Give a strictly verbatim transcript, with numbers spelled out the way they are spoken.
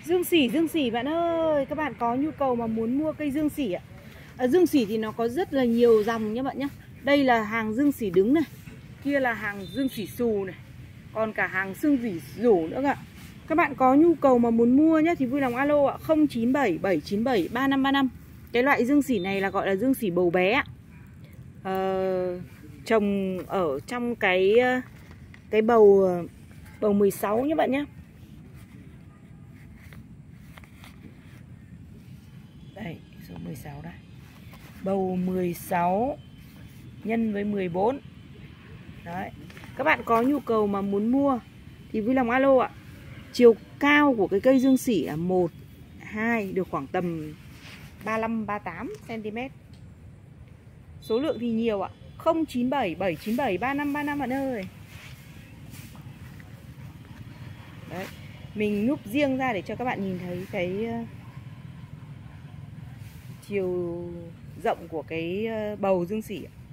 Dương sỉ, dương sỉ bạn ơi, các bạn có nhu cầu mà muốn mua cây dương sỉ ạ. À, dương sỉ thì nó có rất là nhiều dòng nhé bạn nhé. Đây là hàng dương sỉ đứng này, kia là hàng dương sỉ xù này, còn cả hàng dương sỉ rủ nữa ạ. Các bạn có nhu cầu mà muốn mua nhé thì vui lòng alo ạ, không chín bảy bảy chín bảy ba năm ba năm. Cái loại dương sỉ này là gọi là dương sỉ bầu bé ạ. Ờ, trồng ở trong cái cái bầu bầu mười sáu nhé bạn nhé. Đây, số mười sáu đây. Bầu mười sáu nhân với mười bốn. Đấy. Các bạn có nhu cầu mà muốn mua thì vui lòng alo ạ. Chiều cao của cái cây dương sỉ là một, hai, được khoảng tầm ba mươi lăm ba mươi tám xăng ti mét. Số lượng thì nhiều ạ. không chín bảy bảy chín bảy ba năm ba năm bạn ơi. Đấy. Mình núp riêng ra để cho các bạn nhìn thấy cái chiều rộng của cái bầu dương sỉ.